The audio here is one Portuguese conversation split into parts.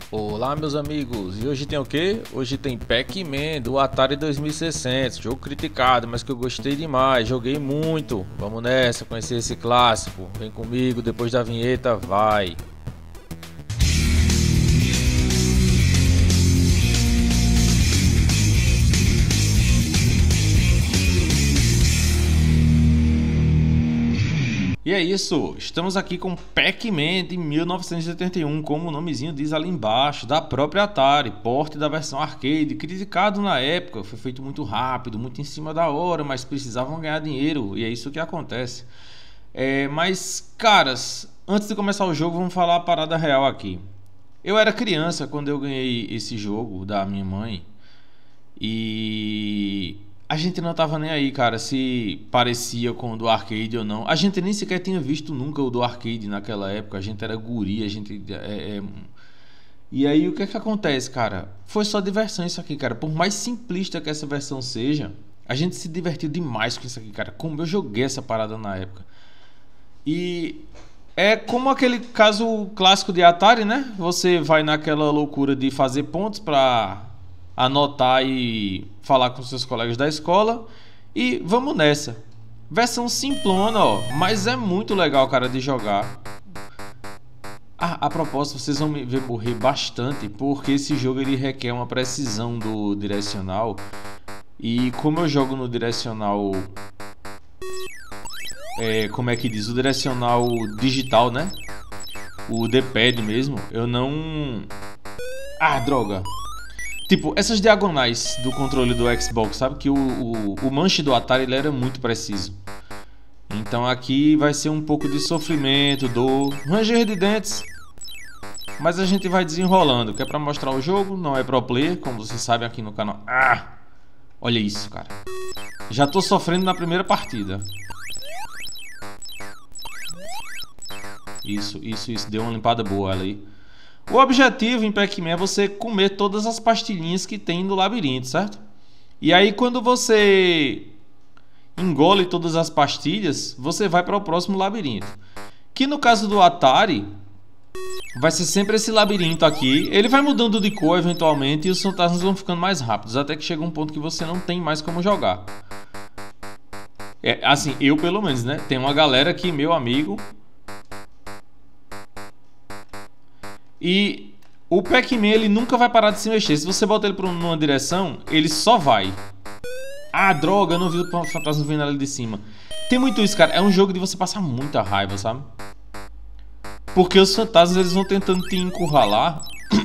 Olá meus amigos, e hoje tem o que? Hoje tem Pac-Man do Atari 2600, jogo criticado, mas que eu gostei demais, joguei muito. Vamos nessa, conhecer esse clássico, vem comigo, depois da vinheta, vai! E é isso, estamos aqui com Pac-Man de 1981, como o nomezinho diz ali embaixo, da própria Atari, porte da versão arcade, criticado na época, foi feito muito rápido, muito em cima da hora, mas precisavam ganhar dinheiro, e é isso que acontece. Mas, caras, antes de começar o jogo, vamos falar a parada real aqui. Eu era criança quando eu ganhei esse jogo da minha mãe, e a gente não tava nem aí, cara, se parecia com o do arcade ou não. A gente nem sequer tinha visto nunca o do arcade naquela época. A gente era guri, a gente... E aí o que é que acontece, cara? Foi só diversão isso aqui, cara. Por mais simplista que essa versão seja, a gente se divertiu demais com isso aqui, cara. Como eu joguei essa parada na época. E é como aquele caso clássico de Atari, né? Você vai naquela loucura de fazer pontos pra anotar e falar com seus colegas da escola. E vamos nessa. Versão simplona, ó, mas é muito legal, cara, de jogar. A propósito, vocês vão me ver morrer bastante, porque esse jogo ele requer uma precisão do direcional. E como eu jogo no direcional... como é que diz? O direcional digital, né? O D-pad mesmo. Eu não... droga! Tipo, essas diagonais do controle do Xbox, sabe? Que o manche do Atari ele era muito preciso. Então aqui vai ser um pouco de sofrimento, dor, ranger de dentes. Mas a gente vai desenrolando, que é pra mostrar o jogo, não é pro player, como vocês sabem aqui no canal. Olha isso, cara. Já tô sofrendo na primeira partida. Isso. Deu uma limpada boa ali. O objetivo em Pac-Man é você comer todas as pastilhinhas que tem no labirinto, certo? E aí quando você engole todas as pastilhas, você vai para o próximo labirinto. Que no caso do Atari, vai ser sempre esse labirinto aqui. Ele vai mudando de cor eventualmente e os fantasmas vão ficando mais rápidos, até que chega um ponto que você não tem mais como jogar. Assim, eu pelo menos, né? Tem uma galera aqui, meu amigo... E o Pac-Man ele nunca vai parar de se mexer. Se você bota ele para numa direção, ele só vai. Droga, eu não vi o fantasma vindo ali de cima. Tem muito isso, cara. É um jogo de você passar muita raiva, sabe? Porque os fantasmas eles vão tentando te encurralar.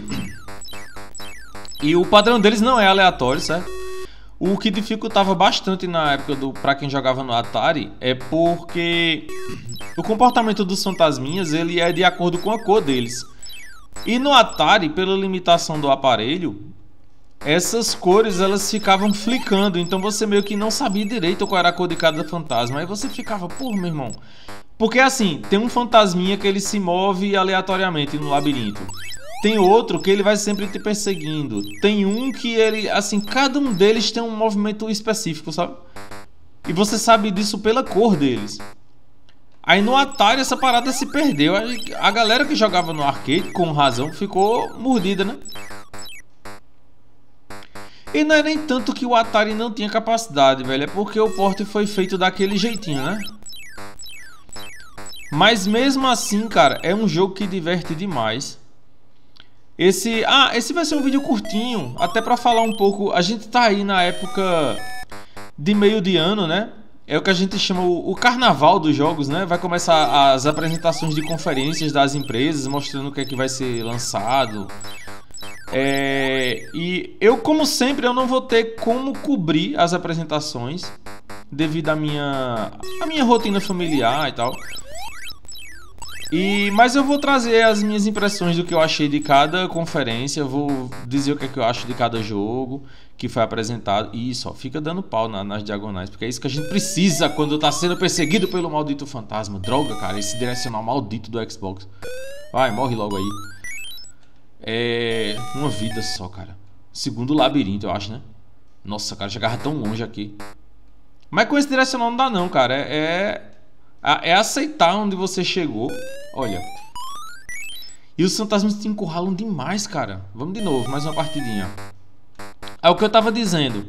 E o padrão deles não é aleatório, certo? O que dificultava bastante na época pra quem jogava no Atari é porque o comportamento dos fantasminhas ele é de acordo com a cor deles. E no Atari, pela limitação do aparelho, essas cores elas ficavam flicando. Então você meio que não sabia direito qual era a cor de cada fantasma. Aí você ficava, pô, meu irmão. Porque assim, tem um fantasminha que ele se move aleatoriamente no labirinto. Tem outro que ele vai sempre te perseguindo. Tem um que ele, assim, cada um deles tem um movimento específico, sabe? E você sabe disso pela cor deles. Aí no Atari essa parada se perdeu. A galera que jogava no arcade, com razão, ficou mordida, né? E não é nem tanto que o Atari não tinha capacidade, velho. É porque o porte foi feito daquele jeitinho, né? Mas mesmo assim, cara, é um jogo que diverte demais. Esse vai ser um vídeo curtinho, até pra falar um pouco. A gente tá aí na época de meio de ano, né? É o que a gente chama o carnaval dos jogos, né? Vai começar as apresentações de conferências das empresas, mostrando o que é que vai ser lançado. E eu, como sempre, eu não vou ter como cobrir as apresentações devido à minha rotina familiar e tal. Mas eu vou trazer as minhas impressões do que eu achei de cada conferência. Eu vou dizer o que é que eu acho de cada jogo que foi apresentado. Isso, ó, fica dando pau nas diagonais, porque é isso que a gente precisa quando tá sendo perseguido pelo maldito fantasma. Droga, cara, esse direcional maldito do Xbox. Vai, morre logo aí. Uma vida só, cara. Segundo labirinto, eu acho, né? Nossa, cara, chegava tão longe aqui. Mas com esse direcional não dá não, cara. É aceitar onde você chegou. Olha. E os fantasmas te encurralam demais, cara. Vamos de novo, mais uma partidinha. É o que eu tava dizendo.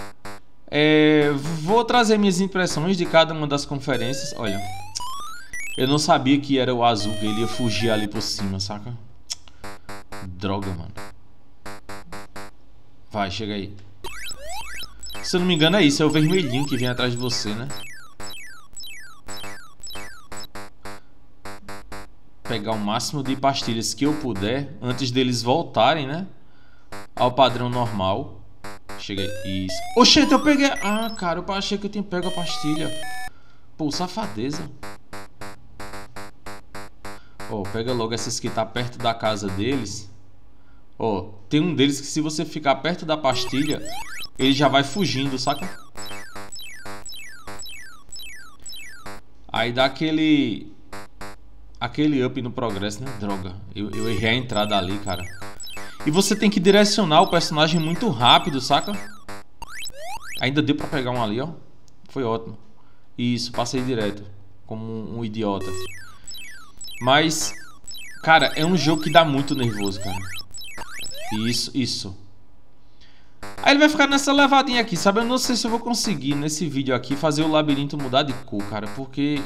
Vou trazer minhas impressões de cada uma das conferências. Olha, eu não sabia que era o azul, que ele ia fugir ali por cima, saca? Droga, mano. Vai, chega aí. Se eu não me engano é isso, é o vermelhinho que vem atrás de você, né? Pegar o máximo de pastilhas que eu puder antes deles voltarem, né? Ao padrão normal. Chega aí. Isso. Oxente, eu peguei. Ah, cara, eu achei que eu tinha pego a pastilha. Pô, safadeza. Ó, pega logo essas que tá perto da casa deles. Ó, tem um deles que se você ficar perto da pastilha, ele já vai fugindo, saca? Aí dá aquele up no progresso, né? Droga, eu errei a entrada ali, cara. E você tem que direcionar o personagem muito rápido, saca? Ainda deu pra pegar um ali, ó. Foi ótimo. Isso, passei direto. Como um idiota. Mas, cara, é um jogo que dá muito nervoso, cara. Isso. Aí ele vai ficar nessa levadinha aqui, sabe? Eu não sei se eu vou conseguir, nesse vídeo aqui, fazer o labirinto mudar de cor, cara. Porque...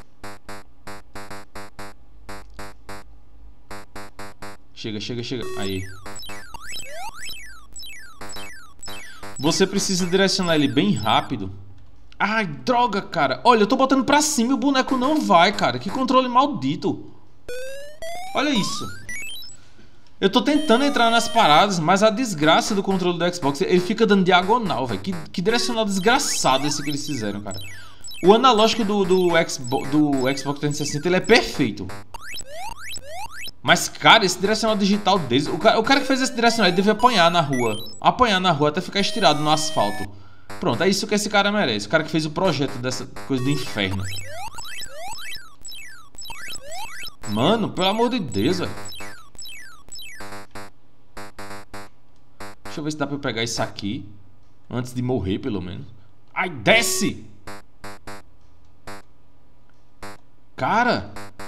Chega. Aí. Você precisa direcionar ele bem rápido. Ai, droga, cara. Olha, eu tô botando pra cima e o boneco não vai, cara. Que controle maldito. Olha isso. Eu tô tentando entrar nas paradas, mas a desgraça do controle do Xbox, ele fica dando diagonal, velho. Que direcional desgraçado esse que eles fizeram, cara. O analógico do Xbox 360, ele é perfeito. Mas, cara, esse direcional digital deles... O cara que fez esse direcional, ele deve apanhar na rua. Apanhar na rua até ficar estirado no asfalto. Pronto, é isso que esse cara merece. O cara que fez o projeto dessa coisa do inferno. Mano, pelo amor de Deus, velho. Deixa eu ver se dá pra eu pegar isso aqui. Antes de morrer, pelo menos. Ai, desce! Cara...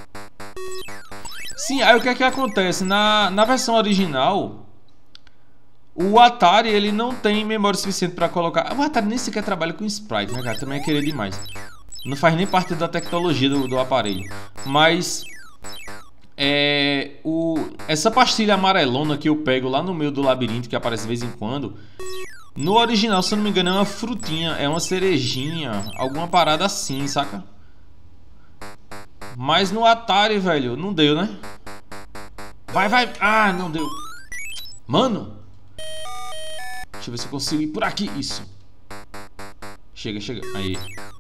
Sim, aí o que é que acontece? Na versão original, o Atari ele não tem memória suficiente para colocar. O Atari nem sequer trabalha com sprite, né, cara? Também é querer demais. Não faz nem parte da tecnologia do aparelho. Mas essa pastilha amarelona que eu pego lá no meio do labirinto, que aparece de vez em quando, no original, se eu não me engano, é uma frutinha, é uma cerejinha, alguma parada assim, saca? Mas no Atari, velho, não deu, né? Vai. Ah, não deu. Mano. Deixa eu ver se eu consigo ir por aqui. Isso. Chega. Aí.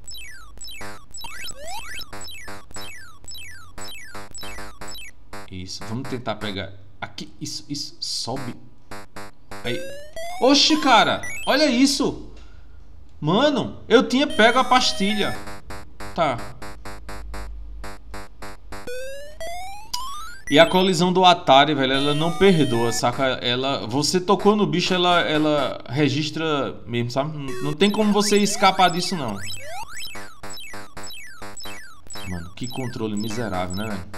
Isso. Vamos tentar pegar. Aqui. Isso. Sobe. Aí. Oxi, cara. Olha isso. Mano, eu tinha pego a pastilha. Tá. E a colisão do Atari, velho, ela não perdoa, saca? Você tocou no bicho, ela registra mesmo, sabe? Não tem como você escapar disso, não. Mano, que controle miserável, né, velho?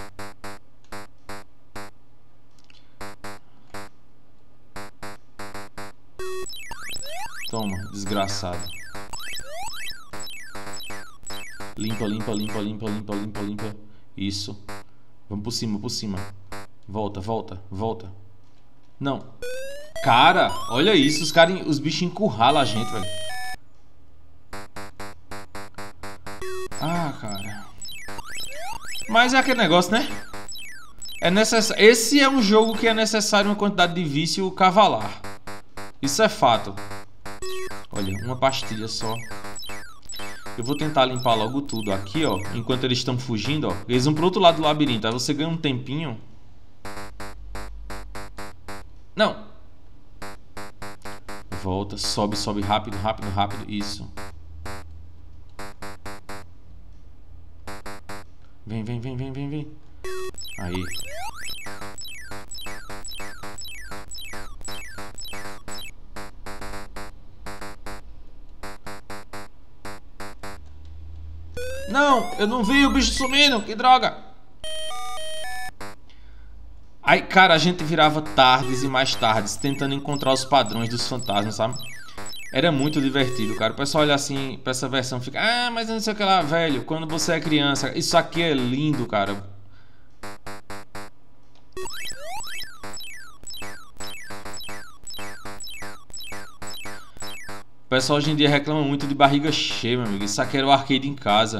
Toma, desgraçado. Limpa. Isso. Vamos por cima. Volta. Não. Cara, olha isso. Os bichos encurralam a gente, velho. Ah, cara. Mas é aquele negócio, né? Esse é um jogo que é necessário uma quantidade de vício cavalar. Isso é fato. Olha, uma pastilha só. Eu vou tentar limpar logo tudo aqui, ó. Enquanto eles estão fugindo, ó. Eles vão pro outro lado do labirinto. Aí você ganha um tempinho. Não. Volta, sobe rápido. Isso. Vem. Aí. Não, eu não vi o bicho sumindo, que droga. Aí, cara, a gente virava tardes e mais tardes tentando encontrar os padrões dos fantasmas, sabe? Era muito divertido, cara. O pessoal olha assim pra essa versão e fica... Ah, mas não sei o que lá, velho. Quando você é criança... Isso aqui é lindo, cara. O pessoal hoje em dia reclama muito de barriga cheia, meu amigo. Isso aqui era o arcade em casa.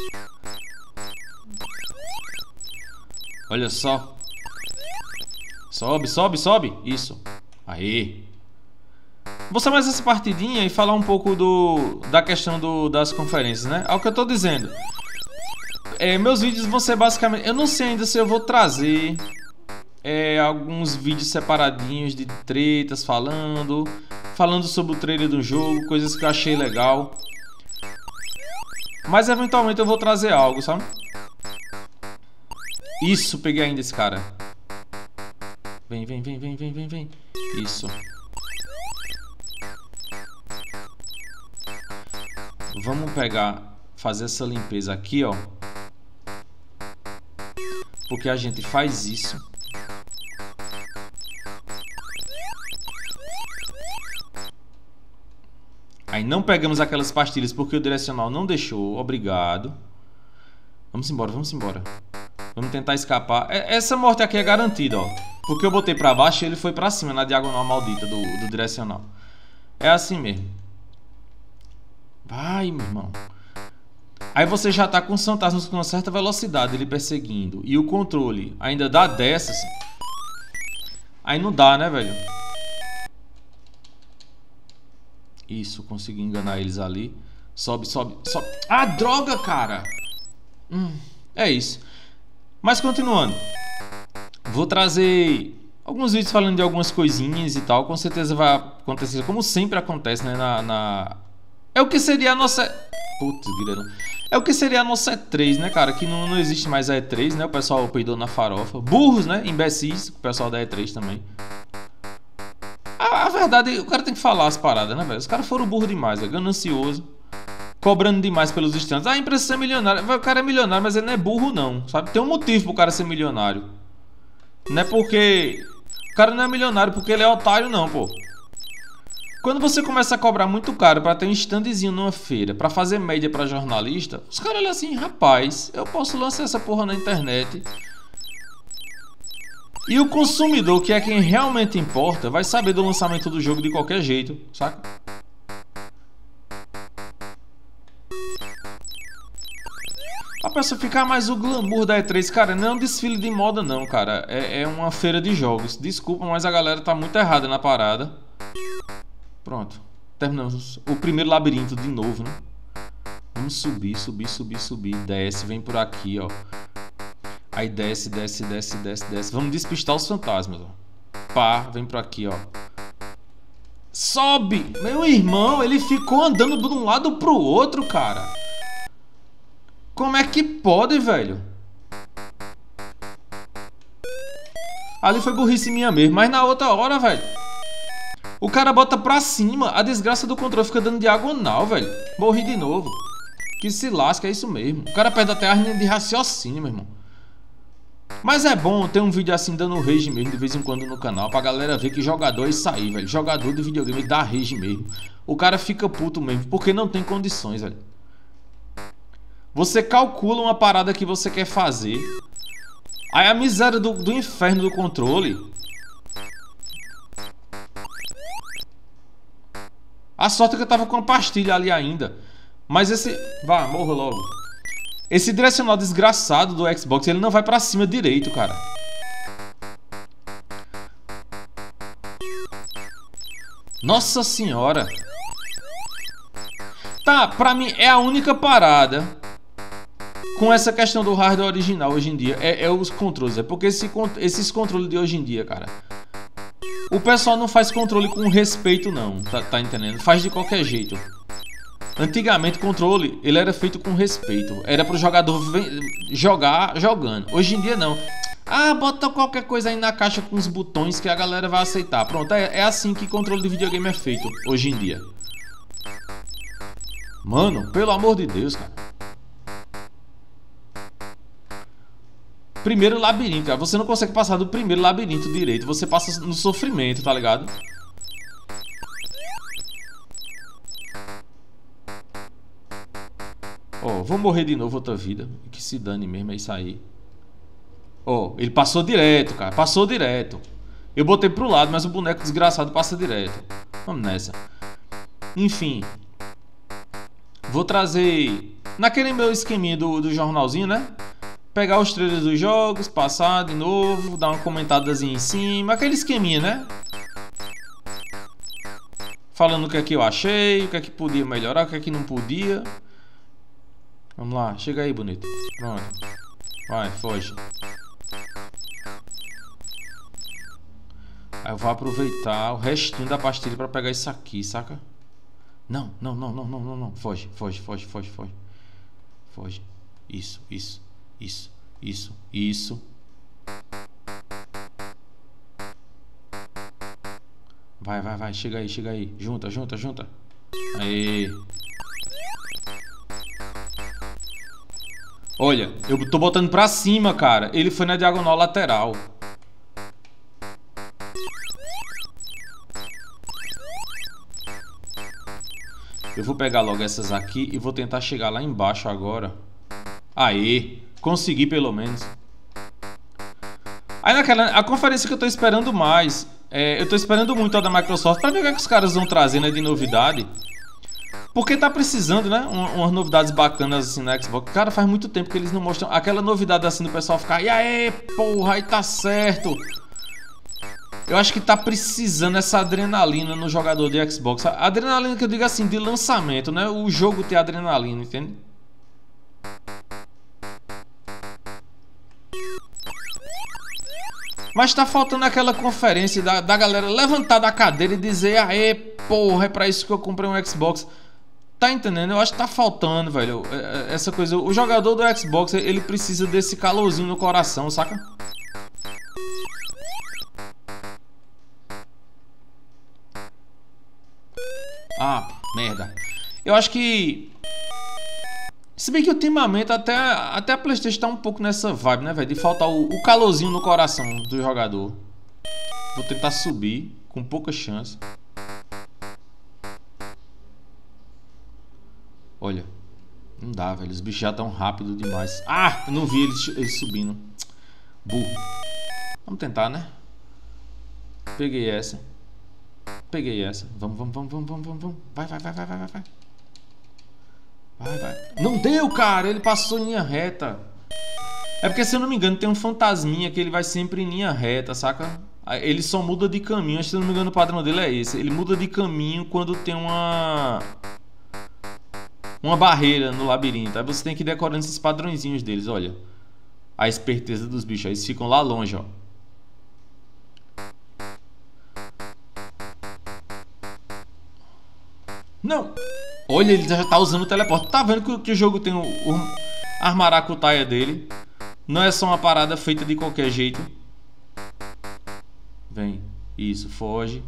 Olha só. Sobe, sobe, sobe. Isso. Aê. Vou só mais essa partidinha e falar um pouco da questão das conferências, né? É o que eu tô dizendo. Meus vídeos vão ser basicamente... Eu não sei ainda se eu vou trazer alguns vídeos separadinhos de tretas falando sobre o trailer do jogo, coisas que eu achei legal. Mas eventualmente eu vou trazer algo, sabe? Isso, peguei ainda esse cara. Vem, vem, vem, vem, vem, vem, vem. Isso. Vamos fazer essa limpeza aqui, ó. Porque a gente faz isso. Aí não pegamos aquelas pastilhas porque o direcional não deixou. Obrigado. Vamos embora, vamos embora. Vamos tentar escapar. Essa morte aqui é garantida, ó. Porque eu botei pra baixo e ele foi pra cima na diagonal maldita do direcional. É assim mesmo. Vai, meu irmão. Aí você já tá com os fantasmas com uma certa velocidade, ele perseguindo. E o controle ainda dá dessas. Aí não dá, né, velho? Isso, consegui enganar eles ali. Sobe, sobe, sobe. Ah, droga, cara! É isso. Mas continuando. Vou trazer alguns vídeos falando de algumas coisinhas e tal. Com certeza vai acontecer, como sempre acontece, né? É o que seria a nossa... Putz, grilo. É o que seria a nossa E3, né, cara? Que não existe mais a E3, né? O pessoal peidou na farofa. Burros, né? Imbecis, o pessoal da E3 também. A verdade, o cara tem que falar as paradas, né, velho? Os caras foram burros demais, velho. Ganancioso. Cobrando demais pelos stands. Ah, a empresa é milionária. O cara é milionário, mas ele não é burro, não. Sabe? Tem um motivo pro cara ser milionário. Não é porque... O cara não é milionário porque ele é otário, não, pô. Quando você começa a cobrar muito caro pra ter um standzinho numa feira, pra fazer média pra jornalista, os caras olham assim, rapaz, eu posso lançar essa porra na internet. E o consumidor, que é quem realmente importa, vai saber do lançamento do jogo de qualquer jeito, saca? A pessoa ficar mais o glamour da E3, cara, não é um desfile de moda não, cara. É uma feira de jogos. Desculpa, mas a galera tá muito errada na parada. Pronto. Terminamos o primeiro labirinto de novo, né? Vamos subir, subir, subir, subir. Desce, vem por aqui, ó. Aí desce, desce, desce, desce, desce. Vamos despistar os fantasmas, ó. Pá, vem por aqui, ó. Sobe! Meu irmão, ele ficou andando de um lado pro outro, cara. Como é que pode, velho? Ali foi burrice minha mesmo, mas na outra hora, velho, o cara bota pra cima, a desgraça do controle fica dando diagonal, velho. Morri de novo. Que se lasca, é isso mesmo. O cara perde até a linha de raciocínio, meu irmão. Mas é bom ter um vídeo assim dando rage mesmo de vez em quando no canal, pra galera ver que jogador é isso aí, velho. Jogador de videogame dá rage mesmo. O cara fica puto mesmo, porque não tem condições, velho. Você calcula uma parada que você quer fazer. Aí a miséria do inferno do controle. A sorte é que eu tava com a pastilha ali ainda. Mas esse... Vá, morra logo. Esse direcional desgraçado do Xbox, ele não vai pra cima direito, cara. Nossa senhora. Tá, pra mim é a única parada com essa questão do hardware original hoje em dia. É os controles. É porque esses controles de hoje em dia, cara, o pessoal não faz controle com respeito, não. Tá entendendo? Faz de qualquer jeito. Antigamente o controle, ele era feito com respeito. Era pro jogador jogar jogando. Hoje em dia não. Ah, bota qualquer coisa aí na caixa com os botões que a galera vai aceitar. Pronto, é assim que controle de videogame é feito hoje em dia. Mano, pelo amor de Deus, cara. Primeiro labirinto, cara. Você não consegue passar do primeiro labirinto direito. Você passa no sofrimento, tá ligado? Ó, vou morrer de novo outra vida. Que se dane mesmo, é isso aí. Ó, ele passou direto, cara. Passou direto. Eu botei pro lado, mas o boneco desgraçado passa direto. Vamos nessa. Enfim. Vou trazer... Naquele meu esqueminha do jornalzinho, né? Pegar os trailers dos jogos, passar de novo, dar uma comentadazinha em cima. Aquele esqueminha, né? Falando o que é que eu achei, o que é que podia melhorar, o que é que não podia. Vamos lá, chega aí, bonito. Pronto. Vai, foge. Aí eu vou aproveitar o restinho da pastilha pra pegar isso aqui, saca? Não, não, não, não, não, não, não. Foge, foge, foge, foge, foge. Foge. Isso, isso, isso, isso, isso. Vai, vai, vai. Chega aí, chega aí. Junta, junta, junta. Aê. Olha, eu tô botando pra cima, cara. Ele foi na diagonal lateral. Eu vou pegar logo essas aqui e vou tentar chegar lá embaixo agora. Aê, consegui pelo menos. Aí a conferência que eu tô esperando mais, eu tô esperando muito a da Microsoft pra ver o que, é que os caras vão trazer, né, de novidade. Porque tá precisando, né, umas novidades bacanas assim na Xbox. Cara, faz muito tempo que eles não mostram aquela novidade assim do pessoal ficar, e aí, porra, aí tá certo. Eu acho que tá precisando essa adrenalina no jogador de Xbox. A adrenalina que eu digo assim, de lançamento, né? O jogo ter adrenalina, entende? Mas tá faltando aquela conferência da galera levantar da cadeira e dizer, aê, porra, é pra isso que eu comprei um Xbox. Tá entendendo? Eu acho que tá faltando, velho, essa coisa. O jogador do Xbox, ele precisa desse calorzinho no coração, saca? Ah, merda. Eu acho que... Se bem que ultimamente até a PlayStation tá um pouco nessa vibe, né, velho? De faltar o calorzinho no coração do jogador. Vou tentar subir com pouca chance. Olha. Não dá, velho. Os bichos já tão rápido demais. Ah, eu não vi eles subindo. Burro. Vamos tentar, né? Peguei essa. Peguei essa. Vamos, vamos, vamos, vamos, vamos, vamos. Vai, vai, vai, vai, vai, vai. Vai, vai. Não deu, cara. Ele passou em linha reta. É porque, se eu não me engano, tem um fantasminha que ele vai sempre em linha reta, saca? Ele só muda de caminho. Se eu não me engano, o padrão dele é esse. Ele muda de caminho quando tem uma barreira no labirinto. Aí você tem que ir decorando esses padrõezinhos deles, olha. A esperteza dos bichos. Aí eles ficam lá longe, ó. Não! Olha, ele já tá usando o teleporte. Tá vendo que o jogo tem a maracutaia dele? Não é só uma parada feita de qualquer jeito. Vem. Isso, foge.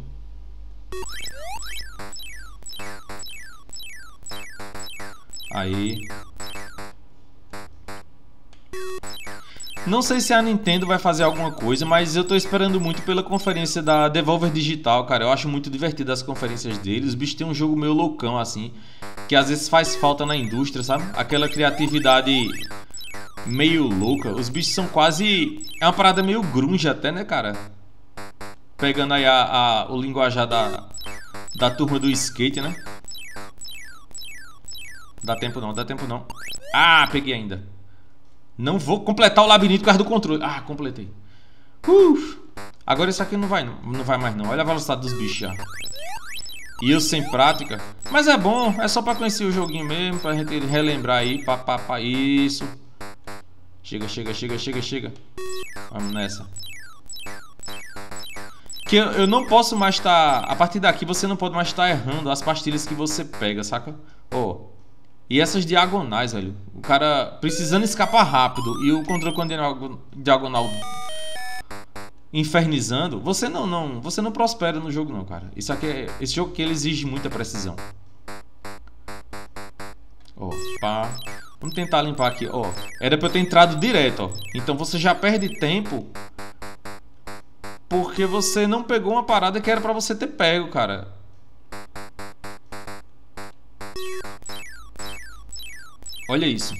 Aí. Não sei se a Nintendo vai fazer alguma coisa, mas eu tô esperando muito pela conferência da Devolver Digital, cara. Eu acho muito divertido as conferências deles. Os bichos têm um jogo meio loucão, assim, que às vezes faz falta na indústria, sabe? Aquela criatividade meio louca. Os bichos são quase... É uma parada meio grunge até, né, cara? Pegando aí o linguajar da turma do skate, né? Dá tempo não, dá tempo não. Ah, peguei ainda. Não vou completar o labirinto por causa do controle. Ah, completei. Agora isso aqui não vai mais não. Olha a velocidade dos bichos já. E eu sem prática. Mas é bom, é só pra conhecer o joguinho mesmo. Pra gente relembrar aí. Isso. Chega, chega, chega, chega, chega. Vamos nessa. Que eu não posso mais estar... A partir daqui você não pode mais estar errando as pastilhas que você pega, saca? Ó. E essas diagonais, velho. O cara precisando escapar rápido. E o controle quando diagonal infernizando. Você não prospera no jogo não, cara. Esse jogo aqui ele exige muita precisão. Ó, pá. Vamos tentar limpar aqui, ó. Era pra eu ter entrado direto, ó. Então você já perde tempo porque você não pegou uma parada que era pra você ter pego, cara. Olha isso.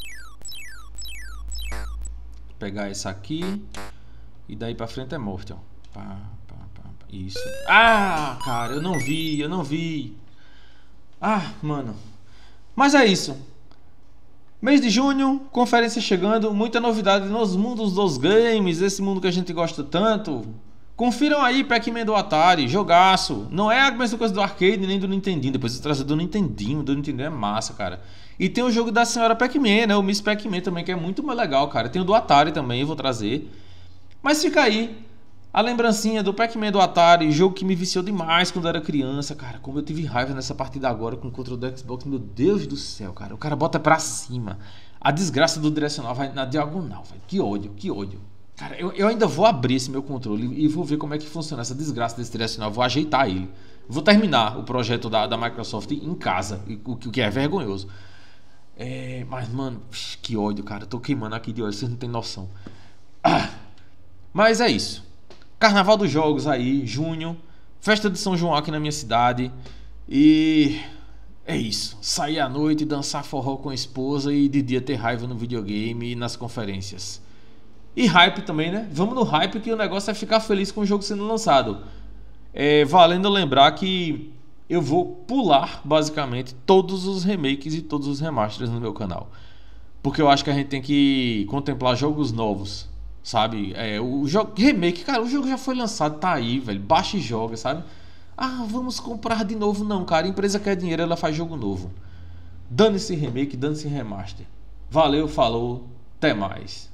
Vou pegar essa aqui. E daí pra frente é morte, ó. Isso. Ah, cara, eu não vi. Ah, mano. Mas é isso. Mês de junho, conferência chegando, muita novidade nos mundos dos games, esse mundo que a gente gosta tanto. Confiram aí Pac-Man do Atari, jogaço. Não é a mesma coisa do arcade nem do Nintendinho. Depois eu trazer do Nintendinho é massa, cara. E tem o jogo da senhora Pac-Man, né? O Miss Pac-Man também, que é muito mais legal, cara. Tem o do Atari também, eu vou trazer. Mas fica aí a lembrancinha do Pac-Man do Atari, jogo que me viciou demais quando eu era criança, cara. Como eu tive raiva nessa partida agora com o controle do Xbox, meu Deus do céu, cara. O cara bota pra cima. A desgraça do direcional vai na diagonal, velho. Que ódio. Cara, eu ainda vou abrir esse meu controle e vou ver como é que funciona essa desgraça desse direcional. Vou ajeitar ele. Vou terminar o projeto da Microsoft em casa, o que é vergonhoso. Mas, mano, que ódio, cara. Tô queimando aqui de ódio, vocês não tem noção. Mas é isso. Carnaval dos Jogos aí, junho. Festa de São João aqui na minha cidade. E é isso. Sair à noite, dançar forró com a esposa e de dia ter raiva no videogame e nas conferências. E hype também, né? Vamos no hype que o negócio é ficar feliz com o jogo sendo lançado. Valendo lembrar que eu vou pular basicamente todos os remakes e todos os remasters no meu canal. Porque eu acho que a gente tem que contemplar jogos novos. Sabe? O jogo remake, cara, o jogo já foi lançado, tá aí, velho. Baixa e joga, sabe? Ah, vamos comprar de novo, não, cara. A empresa quer dinheiro, ela faz jogo novo. Dane-se remake, dane-se remaster. Valeu, falou, até mais.